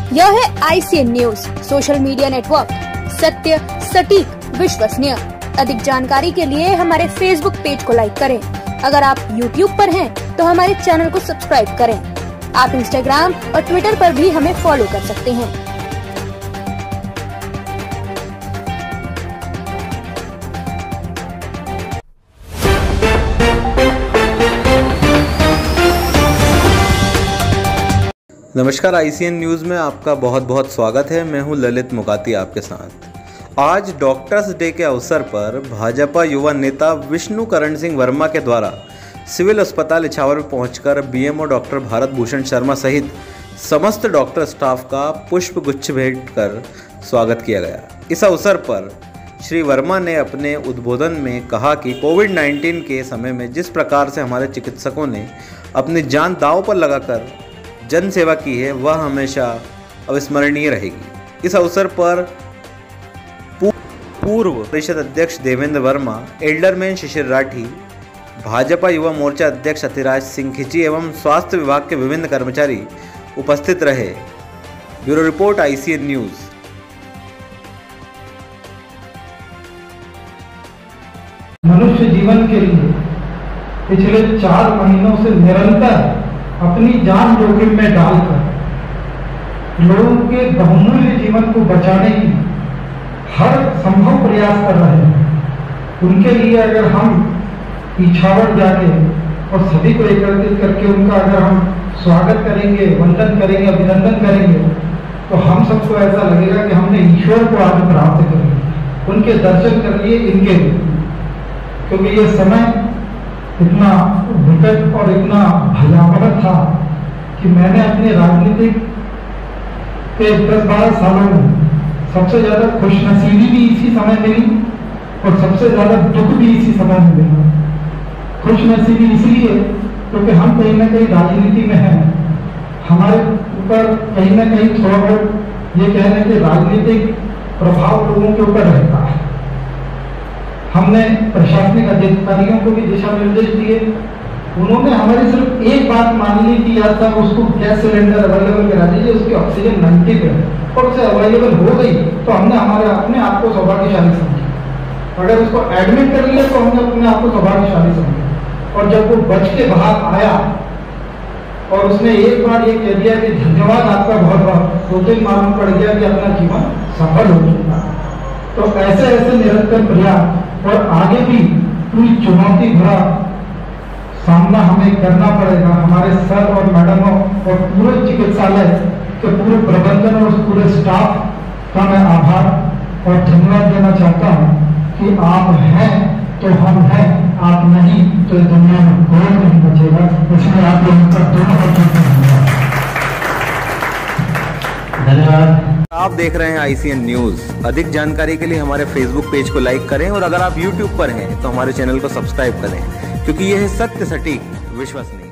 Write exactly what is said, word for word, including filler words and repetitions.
यह है ICN news, social media network, सत्य, सटीक, विश्वसनीय। अधिक जानकारी के लिए हमारे फेसबुक पेज को लाइक करें। अगर आप यूट्यूब पर हैं, तो हमारे चैनल को सब्सक्राइब करें। आप इंस्टाग्राम और ट्विटर पर भी हमें फॉलो कर सकते हैं। नमस्कार, आईसीएन न्यूज़ में आपका बहुत बहुत स्वागत है। मैं हूं ललित मुगाती आपके साथ। आज डॉक्टर्स डे के अवसर पर भाजपा युवा नेता विष्णु करण सिंह वर्मा के द्वारा सिविल अस्पताल इछावर में पहुंचकर बीएमओ डॉक्टर भारत भूषण शर्मा सहित समस्त डॉक्टर स्टाफ का पुष्प गुच्छ भेंट कर स्वागत किया गया। इस अवसर पर श्री वर्मा ने अपने उद्बोधन में कहा कि कोविड नाइन्टीन के समय में जिस प्रकार से हमारे चिकित्सकों ने अपनी जान दांव पर लगाकर जन सेवा की है, वह हमेशा अविस्मरणीय रहेगी। इस अवसर पर पूर्व परिषद अध्यक्ष देवेंद्र वर्मा, एल्डरमैन शिशिर राठी, भाजपा युवा मोर्चा अध्यक्ष अतिराज सिंह खिची एवं स्वास्थ्य विभाग के विभिन्न कर्मचारी उपस्थित रहे। Bureau report, ICN news. मनुष्य जीवन के लिए पिछले चार महीनों से निरंतर अपनी जान जोखिम में डालकर लोगों के बहुमूल्य जीवन को बचाने की हर संभव प्रयास कर रहे हैं। उनके लिए अगर हम इछावर जाके और सभी को एकत्रित करके उनका अगर हम स्वागत करेंगे, वंदन करेंगे, अभिनंदन करेंगे, तो हम सबको ऐसा लगेगा कि हमने ईश्वर को आज प्राप्त कर लिया, उनके दर्शन कर लिए इनके। क्योंकि ये समय इतना विकट और इतना भयावह था कि मैंने अपने राजनीतिक के दस बारह सालों में सबसे ज्यादा खुशनसीबी भी इसी समय मिली और सबसे ज्यादा दुख भी इसी समय में मिला। खुशनसीबी इसलिए क्योंकि हम कहीं ना कहीं राजनीति में हैं, हमारे ऊपर कहीं ना कहीं थोड़ा बहुत ये कह रहे कि राजनीतिक प्रभाव लोगों के ऊपर रहता है। हमने प्रशासनिक अधिकारियों को भी दिशा निर्देश दिए। उन्होंने हमारी सिर्फ एक बात मान ली कि यार साहब उसको गैस सिलेंडर अवेलेबल करा दीजिए, उसकी ऑक्सीजन नाइन्टी पे और उसे अवेलेबल हो गई तो हमने हमारे अपने आप को सौभाग्यशाली समझा। अगर उसको एडमिट कर लिया तो हमने अपने आप को सौभाग्यशाली समझा। और जब वो बच के बाहर आया और उसने एक बार ये कह दिया कि धन्यवाद आपका बहुत बहुत, तो तो मालूम पड़ गया कि अपना जीवन सफल हो चुका। तो ऐसे ऐसे निरंतर प्रयास और आगे भी पूरी चुनौती भरा सामना हमें करना पड़ेगा। हमारे सर और मैडमों और पूरे चिकित्सालय के पूरे प्रबंधन और पूरे स्टाफ का मैं आभार और धन्यवाद देना चाहता हूँ कि आप हैं तो हम हैं, आप नहीं तो इस दुनिया में कोई नहीं बचेगा। इसमें आप लोगों का दोनों धन्यवाद। धन्यवाद। आप देख रहे हैं आईसीएन न्यूज़। अधिक जानकारी के लिए हमारे फेसबुक पेज को लाइक करें और अगर आप यूट्यूब पर हैं तो हमारे चैनल को सब्सक्राइब करें, क्योंकि यह है सत्य, सटीक, विश्वसनीय।